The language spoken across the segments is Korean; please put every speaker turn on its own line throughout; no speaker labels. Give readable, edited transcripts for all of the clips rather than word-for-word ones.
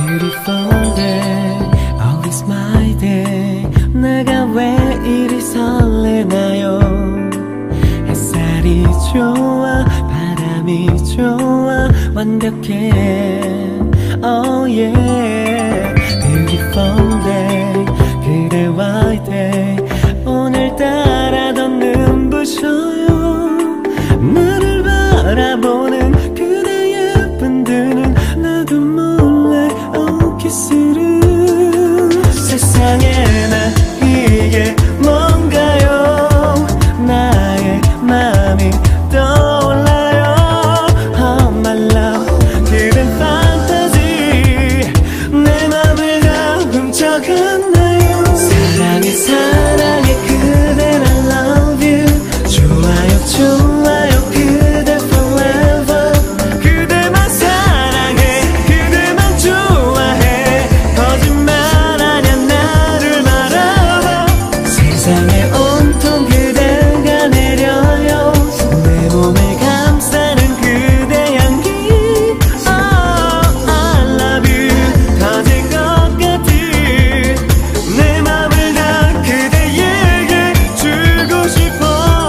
Beautiful day, always my day. 내가 왜 이리 설레나요? 햇살이 좋아, 바람이 좋아, 완벽해. Oh yeah. Beautiful day, 그대와의 day. 오늘따라 더 눈부셔요. 나를 바라보는 그대 예쁜 두 눈. 나도 몰래 키스를. 세상에 나 이게 뭔가요? 나의 맘이 떠올라요. Oh my love, 그댄 판타지. 내 맘을 다 훔쳐갔나요? 사랑해 사랑해 그댄 I love you. 좋아요 좋아요 그대 forever. 그대만 사랑해 그대만 좋아해. 거짓말 아냐 나를 말아봐. 세상에 온통 그대가 내려요. 내 몸을 감싸는 그대 향기. Oh I love you. 터질 것 같은 내 맘을 다 그대에게 주고 싶어.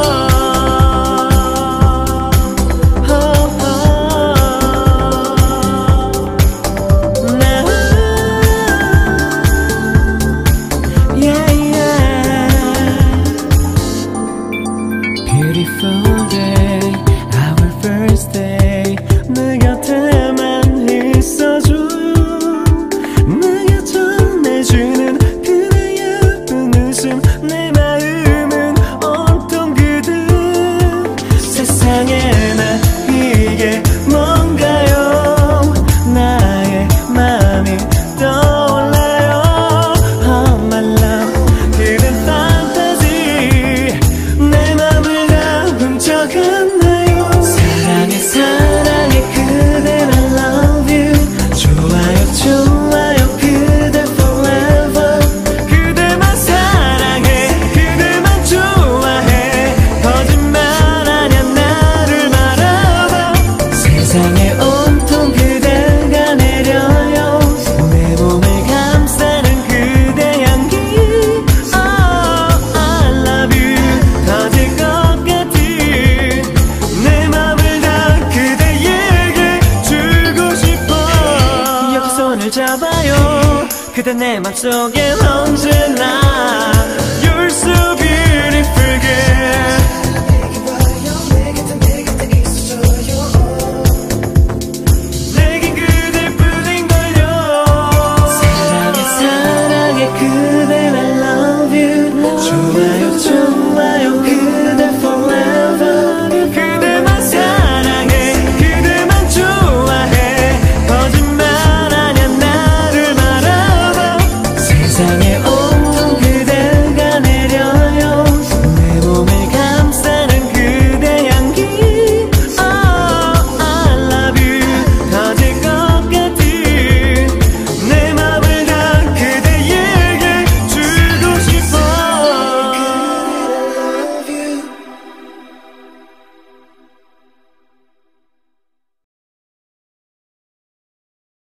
Yeah, yeah. Beautiful day, our first day. 내 곁에만 있어줘요. 내게 전해주는 그대 예쁜 웃음. 내 마음은 온통 그대. 세상에 나 이게 뭔가요? 나의 맘이 떠올라요. Oh my love, 그댄 판타지. 내 맘을 다 훔쳐갔나요? 사랑해 사랑해 그댄 I love you. 좋아요 좋아요 그대 forever. 그대만 사랑해 그대만 좋아해. 거짓말 아냐 나를 말아봐. 세상에 온통 그대가 내려요. 내 몸을 감싸는 그대 향기. Oh I love you. 터질 것 같은 내 맘을 다 그대에게 주고 싶어. 여기 손을 잡아요. 그대 내 맘속에 언제나